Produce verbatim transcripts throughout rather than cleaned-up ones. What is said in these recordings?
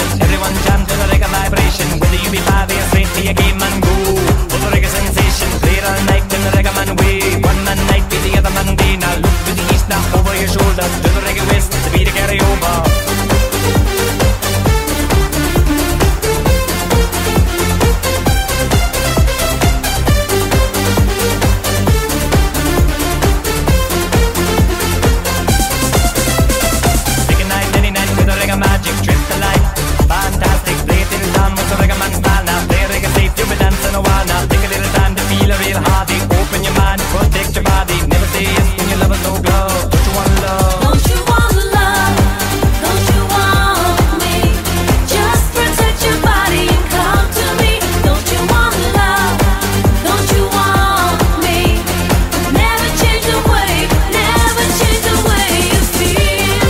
celebration. Everyone jam to the reggae vibration. Whether you be five or straight to your game and go. For the reggae sensation, play it all night in the reggae man way. One man night be the other man day. Now look to the east, now over your shoulder. To the reggae west, to be the carry over. Magic, trip the light, fantastic, play till dawn with the reggae man style. Now play reggae safe, you'll be dancing a while. Now take a little time to feel a real hearty. Open your mind, protect your body. Never say yes when your love is no go. Don't you want love? Don't you want love? Don't you want me? Just protect your body and come to me. Don't you want love? Don't you want me? Never change the way, never change the way you feel.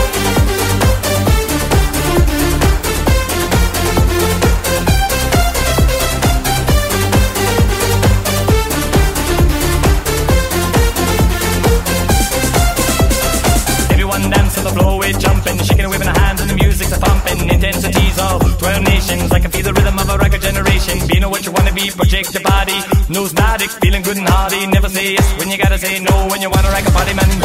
Dance on the floor, we're jumping, shaking and waving our hands, and the music's a thumping. Intensities of twelve nations, I can feel the rhythm of a reggae generation. Be know what you wanna be, project your body. Newsmatics, feeling good and hearty. Never say yes when you gotta say no. When you wanna rock a party, man,